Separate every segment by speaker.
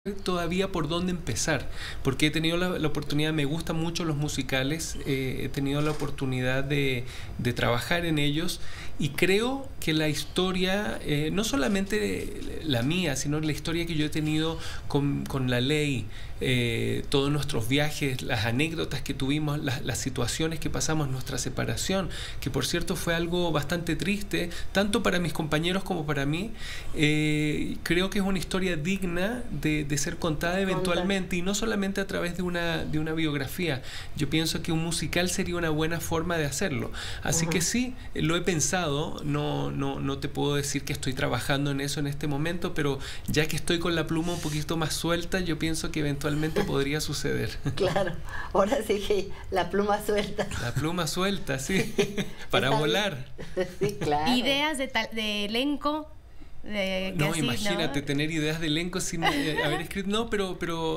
Speaker 1: Todavía por dónde empezar, porque he tenido la oportunidad, me gustan mucho los musicales, he tenido la oportunidad de trabajar en ellos y creo que la historia, no solamente la mía, sino la historia que yo he tenido con La Ley, todos nuestros viajes, las anécdotas que tuvimos, las situaciones que pasamos, nuestra separación, que por cierto fue algo bastante triste, tanto para mis compañeros como para mí, creo que es una historia digna de ser contada eventualmente y no solamente a través de una biografía. Yo pienso que un musical sería una buena forma de hacerlo. Así que sí, lo he pensado, no te puedo decir que estoy trabajando en eso en este momento, pero ya que estoy con la pluma un poquito más suelta, yo pienso que eventualmente podría suceder.
Speaker 2: Claro, ahora sí que la pluma suelta.
Speaker 1: La pluma suelta, sí, para volar.
Speaker 2: Sí, claro.
Speaker 3: Ideas de elenco.
Speaker 1: No, imagínate, ¿no? Tener ideas de elenco sin haber escrito, no, pero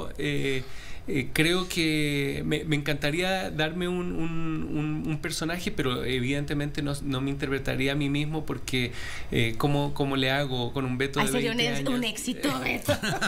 Speaker 1: creo que me encantaría darme un personaje, pero evidentemente no me interpretaría a mí mismo porque ¿cómo le hago con un Beto de 20 años?
Speaker 3: Un éxito, Beto.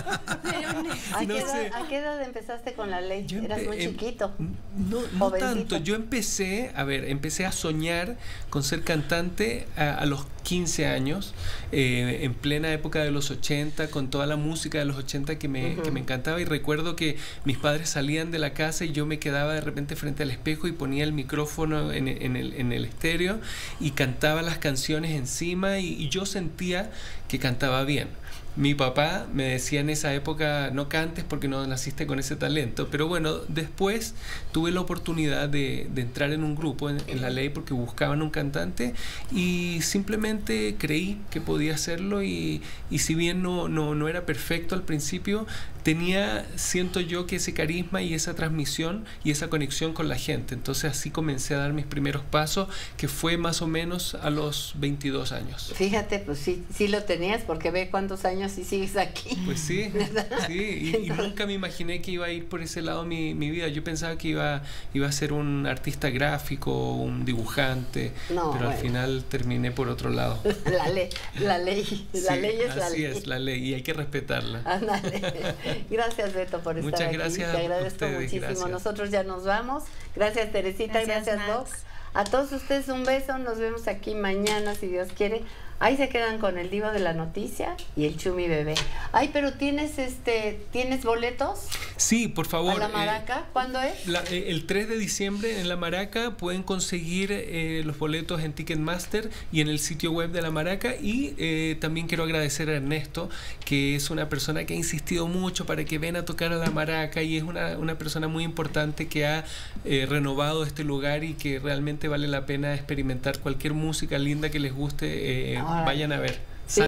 Speaker 2: ¿A qué edad empezaste con La Ley? Eras muy chiquito.
Speaker 1: No tanto, yo empecé a soñar con ser cantante a los 15 años, en plena época de los 80, con toda la música de los 80 que me encantaba, y recuerdo que mis padres salían de la casa y yo me quedaba de repente frente al espejo y ponía el micrófono en el estéreo y cantaba las canciones encima y yo sentía que cantaba bien. Mi papá me decía en esa época, no cantes porque no naciste con ese talento, pero bueno, después tuve la oportunidad de entrar en un grupo en La Ley porque buscaban un cantante y simplemente creí que podía hacerlo y si bien no era perfecto al principio, siento yo que ese carisma y esa transmisión y esa conexión con la gente. Entonces así comencé a dar mis primeros pasos, que fue más o menos a los 22 años.
Speaker 2: Fíjate, pues sí lo tenías, porque ve cuántos años y sigues aquí.
Speaker 1: Pues sí, sí, y nunca me imaginé que iba a ir por ese lado mi vida. Yo pensaba que iba a ser un artista gráfico, un dibujante, pero al final terminé por otro lado.
Speaker 2: La ley es la ley.
Speaker 1: Así es, la ley, y hay que respetarla.
Speaker 2: Ándale. Gracias, Beto, por estar aquí.
Speaker 1: Muchas gracias.
Speaker 2: Te agradezco muchísimo. Gracias. Nosotros ya nos vamos. Gracias, Teresita. Gracias, Doc. A todos ustedes un beso. Nos vemos aquí mañana, si Dios quiere. Ahí se quedan con el Divo de la Noticia y el Chumi Bebé. Ay, pero ¿tienes boletos?
Speaker 1: Sí, por favor.
Speaker 2: ¿A la Maraca? ¿Cuándo es?
Speaker 1: El 3 de diciembre en la Maraca. Pueden conseguir los boletos en Ticketmaster y en el sitio web de la Maraca. Y también quiero agradecer a Ernesto, que es una persona que ha insistido mucho para que ven a tocar a la Maraca y es una persona muy importante que ha renovado este lugar y que realmente vale la pena experimentar cualquier música linda que les guste. Vayan a ver.